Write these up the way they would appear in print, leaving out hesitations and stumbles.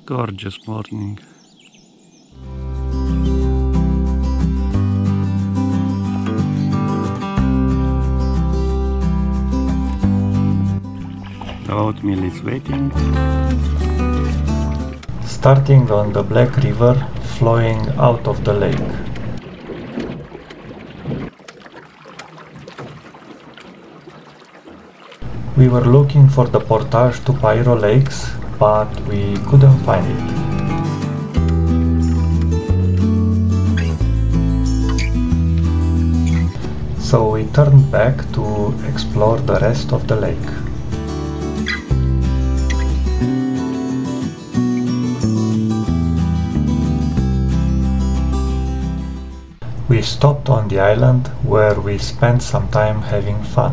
Gorgeous morning. The oatmeal is waiting. Starting on the Black River, flowing out of the lake. We were looking for the portage to Pyro Lakes, but we couldn't find it. So we turned back to explore the rest of the lake. We stopped on the island where we spent some time having fun.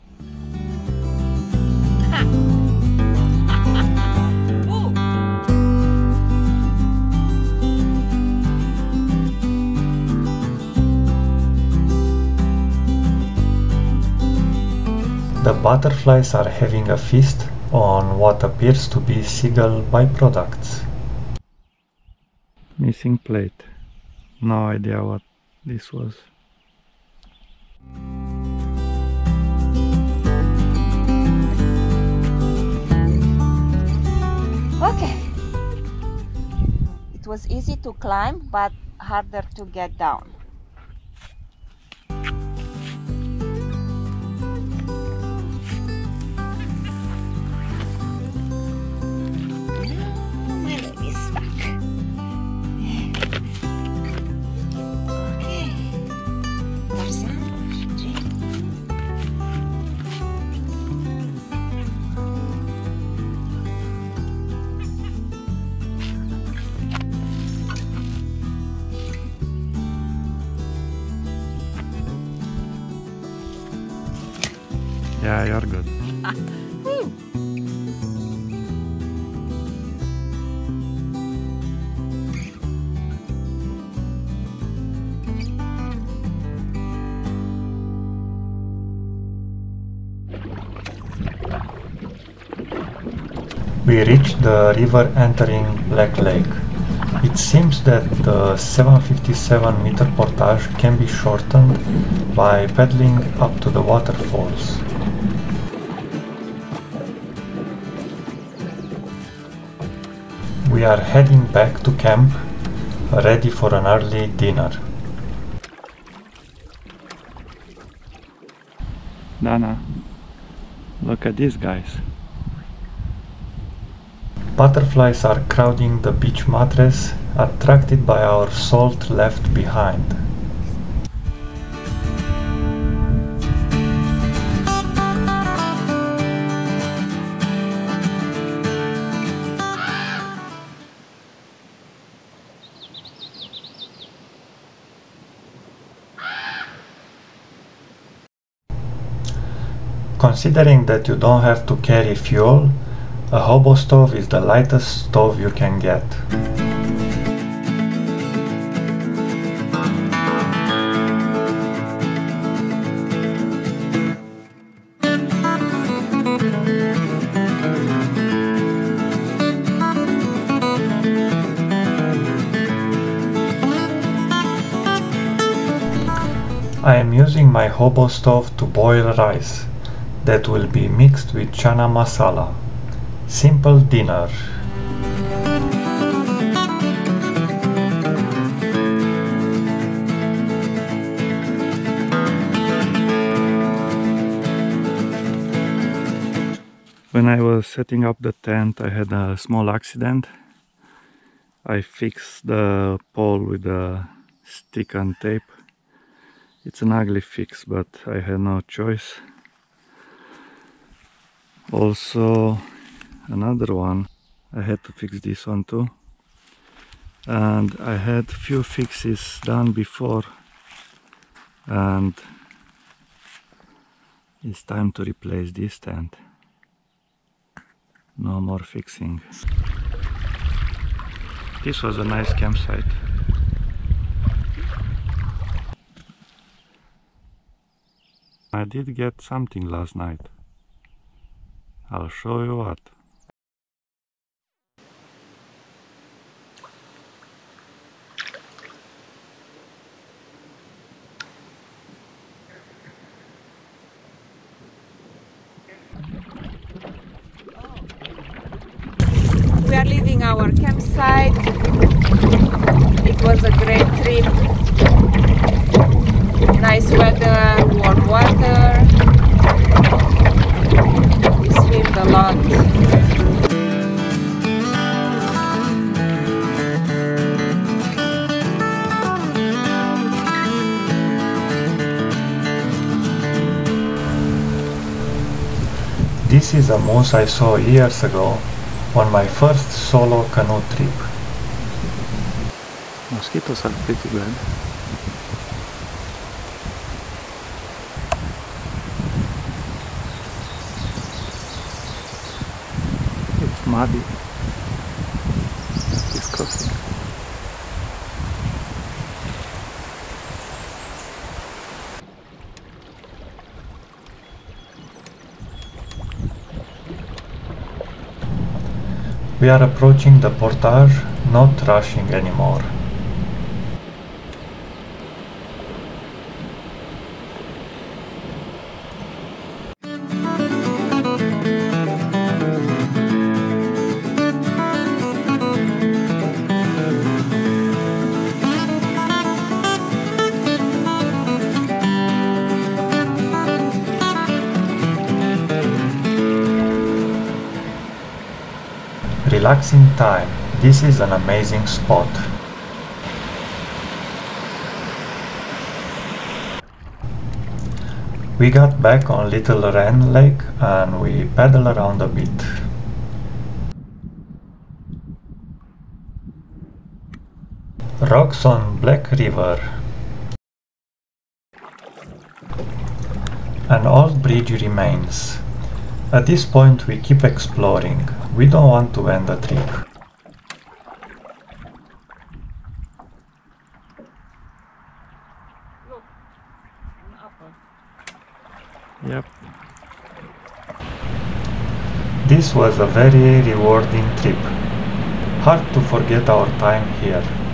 The butterflies are having a feast on what appears to be seagull byproducts. Missing plate. No idea what this was. Okay. It was easy to climb, but harder to get down. Yeah, you're good. We reached the river entering Black Lake. It seems that the 757 meter portage can be shortened by paddling up to the waterfalls. We are heading back to camp, ready for an early dinner. Dana, look at these guys. Butterflies are crowding the beach mattress, attracted by our salt left behind. Considering that you don't have to carry fuel, a hobo stove is the lightest stove you can get. I am using my hobo stove to boil rice that will be mixed with chana masala. Simple dinner. When I was setting up the tent, I had a small accident. I fixed the pole with a stick and tape. It's an ugly fix, but I had no choice. Also, another one, I had to fix this one too, and I had few fixes done before, and it's time to replace this tent. No more fixing. This was a nice campsite. I did get something last night. I'll show you what. are leaving our campsite. It was a great trip. Nice weather, warm water. We swam a lot. This is a moose I saw years ago on my first solo canoe trip. Mosquitoes are pretty bad. It's muddy. Disgusting. We are approaching the portage, not rushing anymore. Relaxing time. This is an amazing spot. We got back on Little Wren Lake and we paddled around a bit. Rocks on Black River. An old bridge remains. At this point we keep exploring. We don't want to end the trip. Look, an apple. Yep. This was a very rewarding trip. Hard to forget our time here.